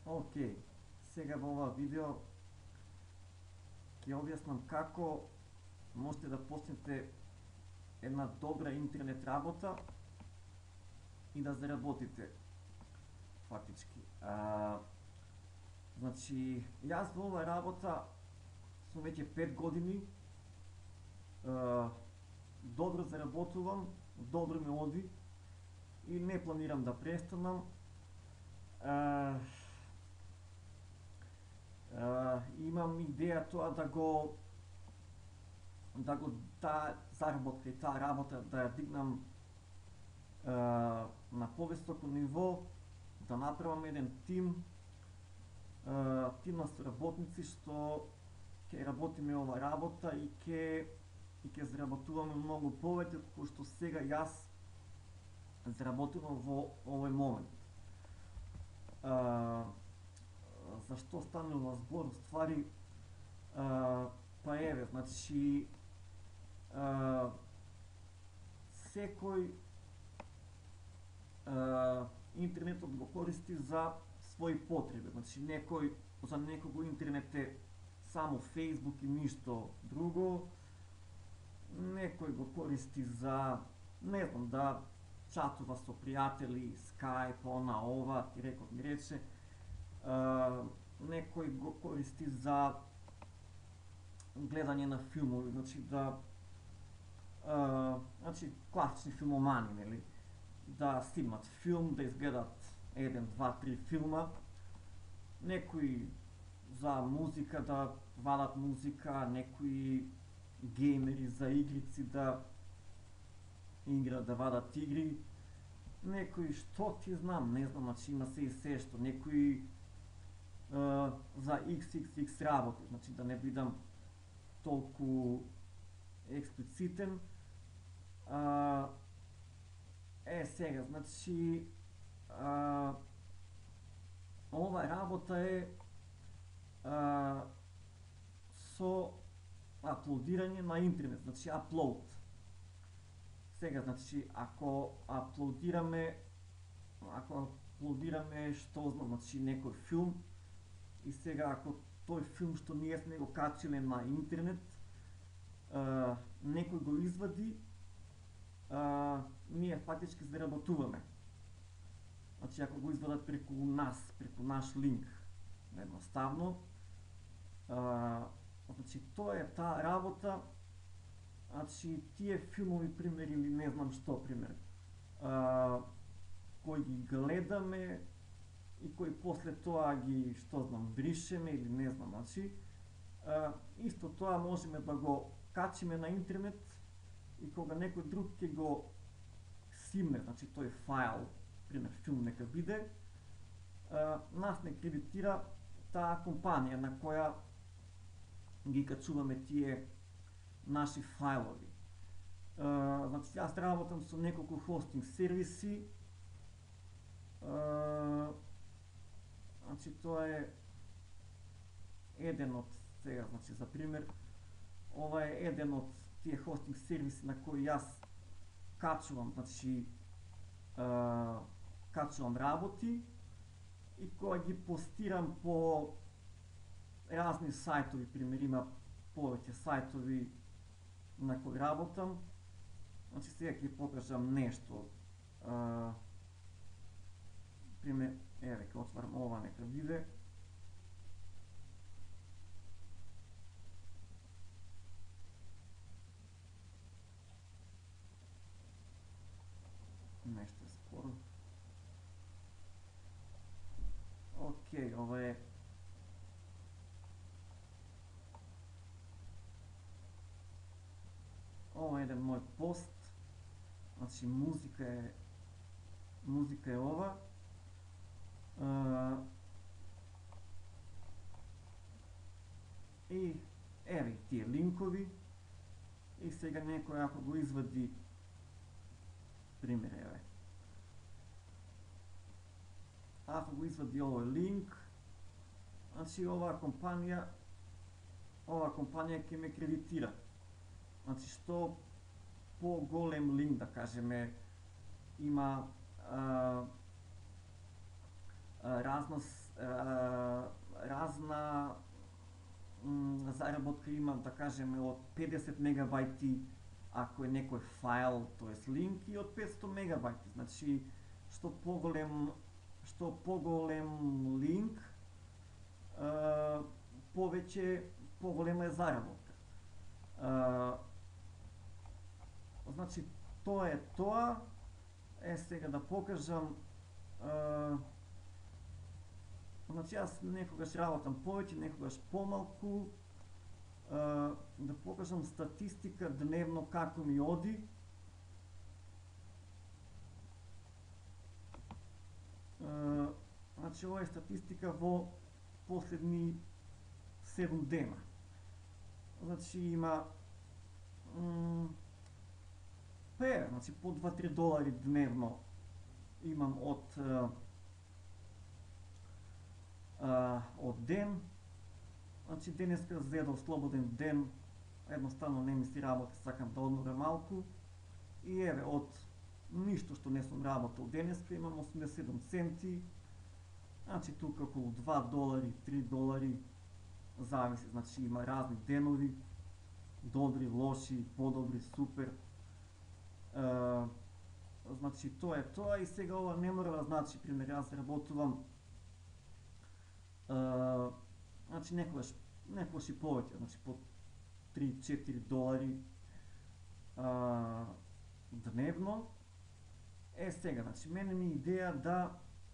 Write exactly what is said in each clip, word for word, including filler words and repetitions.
Океј, сега во ова видео ќе објаснам како можете да почнете една добра интернет работа и да заработите фактички. А, значи, јас во ова работа сум веќе пет години, а, добро заработувам, добро ме оди и не планирам да престанам. А, а, имам идеја тоа да го да го таа заработка и таа работа да ја дигнам а, на повисоко ниво, да направам еден тим, а, тим на соработници што ќе работиме ова работа и ќе и ќе заработуваме многу повеќе како што сега јас заработувам во овој момент. А, за што станува збор, ствари, а, па еве, значи, а, секој а, интернетот го користи за своји потреби. Значи, некој, за некого интернет е само Facebook и ништо друго, некој го користи за, не знам, да чатува со пријатели, Skype, она, ова, ти реков ми рече, а, некој го користи за гледање на филмови, значи да а, значи класични филмомани, нели? Да снимат филм, да изгледат еден, два, три филма, некои за музика да вадат музика, некои геймери за игрици да играат, да вадат игри, некои што ти знам, не знам, значи има се и се што, некои а, за икс икс икс работи, значи да не бидам толку експлицитен. А, е, сега, значи, а, ова работа е а, со аплодирање на интернет, значи аплод. Сега, значи, ако аплодираме, ако аплодираме, што знам, значи некој филм, и сега ако тој филм што ние сме го качиле на интернет, а, некој го извади, а, ние фактички заработуваме. Значи, ако го извадат преку нас, преку наш линк, едноставно, а, значи, тоа е таа работа, значи, тие филмови, пример, или не знам што, пример, а, кои ги гледаме и кои после тоа ги, што знам, бришеме или не знам, значи, а, исто тоа можеме да го качиме на интернет и кога некој друг ќе го симне, значи тој файл, пример филм нека биде, а, нас не кредитира таа компанија на која ги качуваме тие наши фајлови. А, значи, јас работам со неколку хостинг сервиси, а, значи тоа е еден од, сега, значи за пример, ова е еден од тие хостинг сервиси на кои јас качувам, значи а, качувам работи и кога ги постирам по разни сајтови, пример има повеќе сајтови на кои работам, значи сега ќе покажам нешто. А, пример, еве, ќе отварам ова, нека биде. Нешто е споро. Океј, ова е ова е еден мој пост, значи музика е музика е ова. А, и еве тие линкови и сега некој ако го извади, пример, еве, ако го извади овој линк, значи оваа компанија оваа компанија ќе ме кредитира. Значи, што по-голем линк, да кажеме, има а, а, разна а, разна м, заработка има, да кажеме, од педесет мегабајти ако е некој файл, тоест линк, и од петстотини мегабајти. Значи, што поголем што поголем линк, а, повеќе поголема е заработка. А, значи, тоа е тоа. Е, сега да покажам. А, значи, јас некогаш работам повеќе, некогаш помалку. А, да покажам статистика дневно како ми оди. А, значи, ова е статистика во последни седум дена. Значи, има па е, значи, по два-три долари дневно имам од а, а, од ден. Значи, денеска зедов слободен ден, едноставно не ми си работи, сакам да одморам малку. И еве, од ништо што не сум работил денеска, имам осумдесет и седум центи. Значи, тука околу два долари, три долари, зависи, значи има разни денови, добри, лоши, подобри, супер. Uh, значи, тоа е тоа. И сега ова не мора да значи, пример, јас работувам uh, значи, некогаш некогаш и повеќе, значи по три-четири долари uh, дневно. Е, сега, значи, мене ми идеја да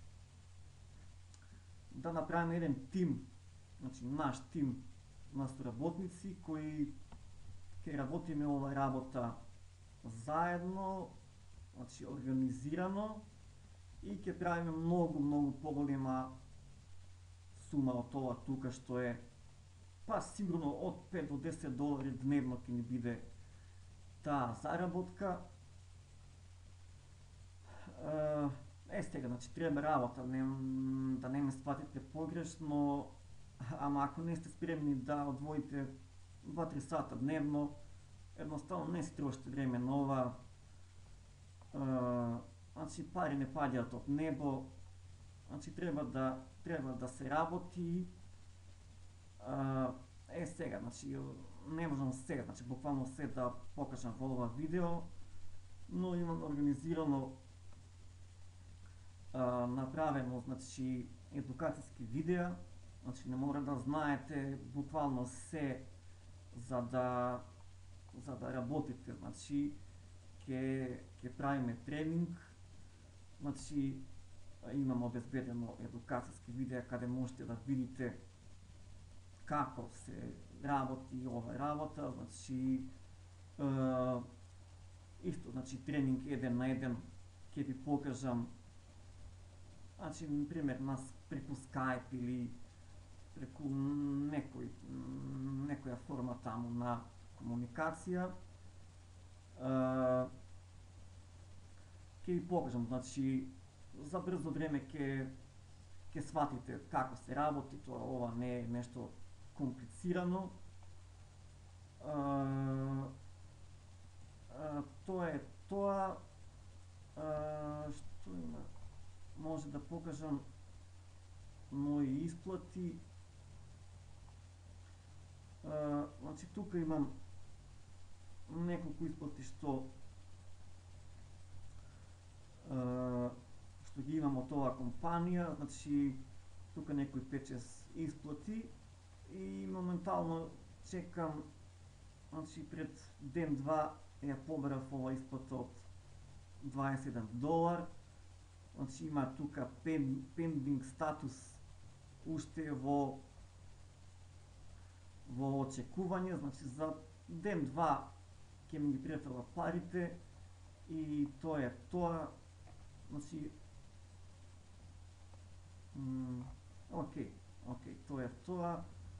да направиме еден тим, значи наш тим на соработници кои ќе работиме ова работа заедно, значи организирано, и ќе правиме многу, многу поголема сума од ова тука што е, па сигурно од пет до десет долари дневно ќе ни биде таа заработка. Е, сега, значи, треба работа, не, да не ме сватите погрешно, ама ако не сте спремни да одвоите два-три сата дневно, едноставно не си трошите време на ова. Uh, значи, пари не паѓаат од небо. Значи, треба да треба да се работи. Uh, е, сега, значи, не можам сега, значи, буквално се да покажам во ова видео, но имам организирано uh, направено, значи, едукацијски видеа. Значи, не мора да знаете буквално се за да за да работите. Значи, ќе ќе правиме тренинг. Значи, имам обезбедено едукацијски видеа каде можете да видите како се работи ова работа. Значи, е, исто, значи, тренинг еден на еден ќе ви покажам, значи, например, нас преку Skype или преку некој некоја форма таму на комуникација. Uh, ќе ви покажам, значи, за брзо време ќе ќе сватите како се работи, тоа ова не е нешто комплицирано. Uh, uh, тоа е тоа. Uh, што има? Може да покажам мои исплати. Uh, значи, тука имам неколку исплати што uh, што ги имам од оваа компанија. Значи, тука некои пет-шест исплати и моментално чекам, значи, пред ден-два ја побарав ова исплата од дваесет и еден долар. Значи, има тука пен, пендинг статус уште во во очекување. Значи, за ден-два ќе ми ги префрла парите и тоа е тоа. Значи, м, окей, окей, тоа е тоа.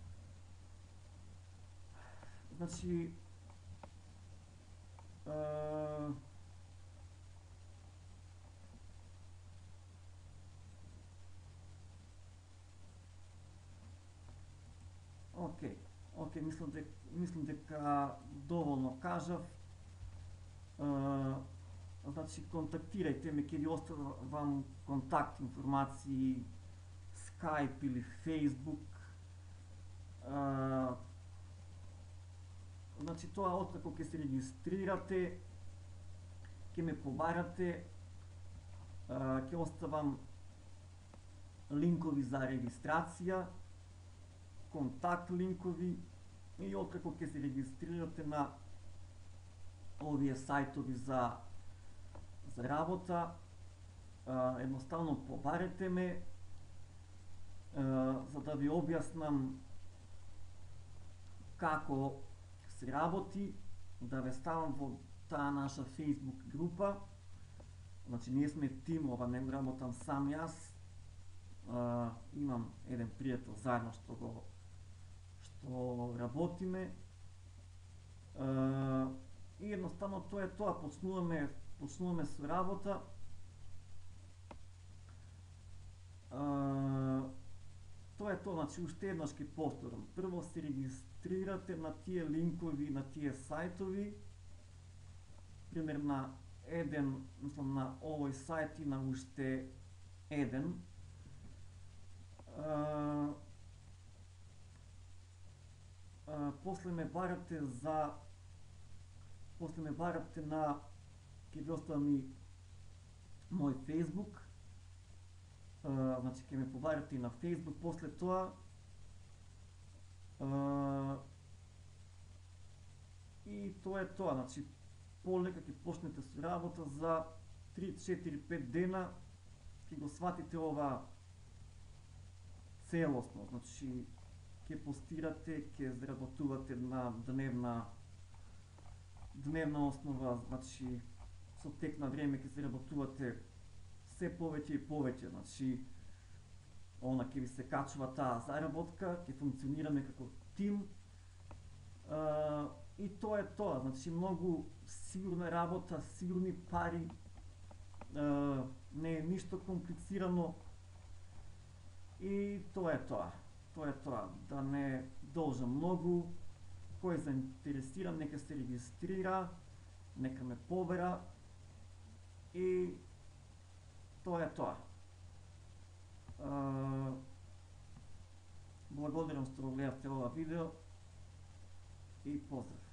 Значи, uh, окей, окей, мислам дека мислам дека доволно кажав. Uh, значи, контактирајте ме, ќе ви оставам контакт информации, Skype или Facebook. А, значи тоа откако ќе се регистрирате, ќе ме побарате, ќе оставам линкови за регистрација, контакт линкови и откако ќе се регистрирате на овие сајтови за за работа, едноставно побарете ме, за да ви објаснам како се работи, да ве ставам во таа наша Facebook група. Значи ние сме тим, ова не го работам сам јас. Uh, имам еден пријател заедно што го што работиме. Uh, и едноставно тоа е тоа, почнуваме почнуваме со работа. Uh, тоа е тоа, значи уште еднаш ќе повторам. Прво се регистрирате на тие линкови, на тие сајтови. Пример на еден, мислам на овој сајт и на уште еден. Uh, uh, после ме барате за после ме барате на ќе ви оставам и мој Facebook. Uh, значи ќе ме побарате и на Facebook после тоа. Uh, и тоа е тоа, значи полека ќе почнете со работа, за три, четири, пет дена ќе го сватите ова целосно, значи ќе постирате, ќе заработувате на дневна дневна основа, значи со тек на време ќе заработувате се повеќе и повеќе, значи она ќе ви се качува таа заработка, ќе функционираме како тим. Uh, и тоа е тоа, значи многу сигурна работа, сигурни пари, uh, не е ништо комплицирано. И тоа е тоа. Тоа е тоа. Да не должам многу. Кој е заинтересиран, нека се регистрира, нека ме побера. И тоа е тоа. Uh, благодарам што го гледавте ова видео и поздрав.